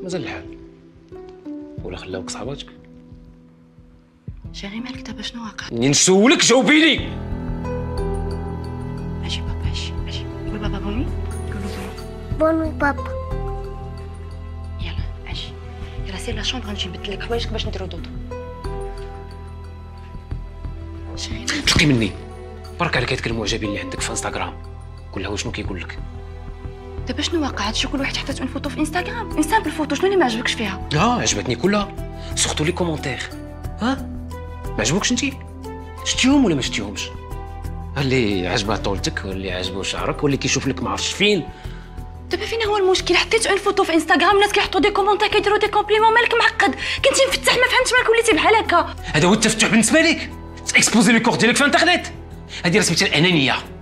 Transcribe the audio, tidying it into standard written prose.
مازال الحال. ولا خلاوك صحاباتك؟ شيري مالك دابا شنو واقع؟ منين نسولك جاوبيني. اجي بابا اجي قول بابا بوني. قولوا بونوي بابا. يلا اجي. يلا سير لا شومبر نمشي نبدل لك حوايجك باش نديرو دوطو. شيري تلقي مني برك عليك هذيك المعجبين اللي عندك في انستغرام. قول لها واش كيقول لك. دابا شنو واقع؟ هادشي كل واحد حطيت اون فوتو في انستغرام، اون سامبل فوتو، شنو اللي ما عجبكش فيها؟ عجبتني كلها، سورتو لي كومونتير. ما عجبوكش انتي؟ شتيهم ولا ما شتيهمش؟ اللي عجبها طولتك واللي عجبو شعرك واللي كيشوف لك ما عرفتش فين. دابا فين هو المشكل؟ حطيت اون فوتو في انستغرام، الناس كيحطوا دي كومونتير كيديروا دي كومبليمون، مالك معقد؟ كنتي مفتح ما فهمتش مالك وليتي بحال هكا. هذا هو التفتح بالنسبه لك، تاكسبوزي لي كور ديالك في انترنت. هذه راه سميتها الانانيه.